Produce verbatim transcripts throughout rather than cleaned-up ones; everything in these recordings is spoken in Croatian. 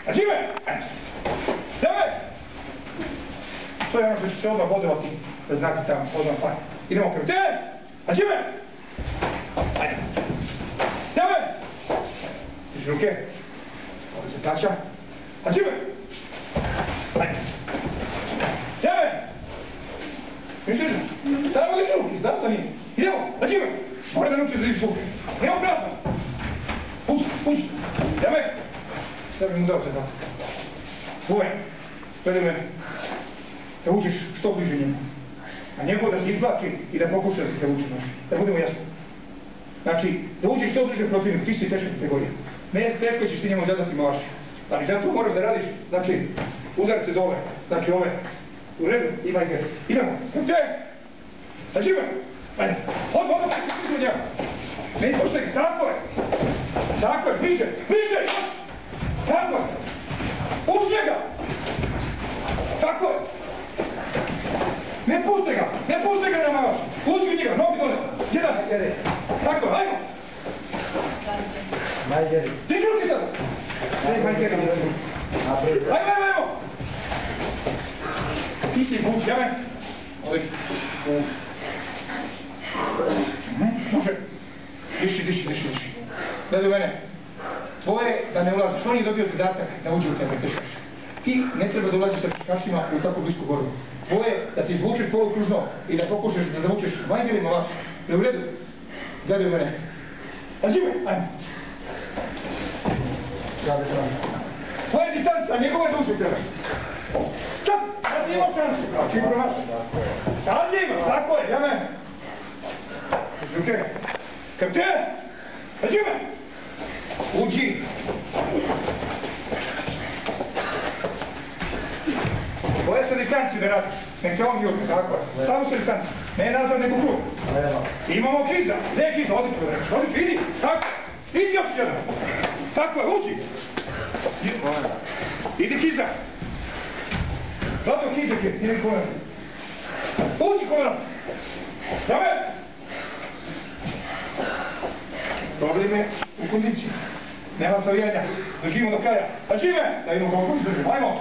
Hađime! Dame! To je ono što će se odmah bodovati, da znate tamo, odmah pa. Idemo krv. Dame! Hađime! Ajde. Dame! Diži ruke. Ovdje se tača. Hađime! Ajde. Dame! Mišli žu? Samo diži ruke, znam da nije. Idemo, hađime! Mora da nauči da diži ruke. Idemo prazno! Pusti, pusti. Dame! Sad bi mu dao se da. Tvoje, gledaj mene. Da uđeš što bliže njemu. A njegov da se izvlači i da pokuša da se se uči naš. Da budemo jasni. Znači, da uđeš što bliže protivnik, ti si teška kategorija. Ne, teško ćeš ti njemu zadati malaši. Ali zato moraš da radiš, znači, udarce dole. Znači ove. U redu, imaj ga. Idemo. Srce! Znači ima. Ajde. Hod, hod, hod, hod, njega. Ne poštaj, tako je. Tako je, bliže, bliže! Tako je. Uz njega. Tako je. Ne puste ga, ne puste ga na malaš. Uđi u njega, nogi dole. Jedan, jedan. Tako je, hajmo. Majgeri. Ti ruki sad. Ne, majgeri. Hajmo, hajmo, hajmo. Ti si buć, jame. Odeš. Može. Diši, diši, diši, diši. Gledaj mene. Tvoje da ne ulaziš. On je dobio zadatak da uđe u tebe, teškaš. Ti ne treba da ulaziš sa teškašima u tako blisku borbu. Tvoje da se izvučeš polukružno i da pokušaš da zavučeš majgerima vas. Je u redu? Gledaj mene. Pazi me, ajmo. Tvoja distanca, njegova je da uđe trebaš. Stop! Sad nije imao šansu. Čim promaš. Sad nije imao, tako je, ja me. Ruke. Kapte! Pazi me! Uđi! Tvoje sa distanciju da radiš. Nek se on jurne, tako je. Samo sa distanciju. Ne nazad nego krug. Imamo kiza. Ne kiza, odlično vreš. Odlično, idi. Tako. Idi još jedan. Tako je, uđi. Idi kiza. Zato kiza kje, idi kolan. Uđi kolan. Dame! Problem je u kondiciji. Nema savijanja. Držimo do kraja. A žive! Da vidimo koliko izdržimo. Ajmo!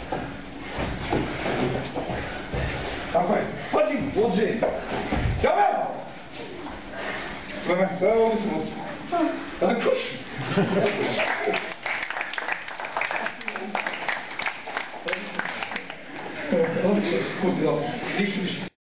Tako je. Pazi! Uđi! Dame! Dame, sve ovdje sam uđi. Dame, kuš! Ovdje se, kusti dobro. Diši, diši.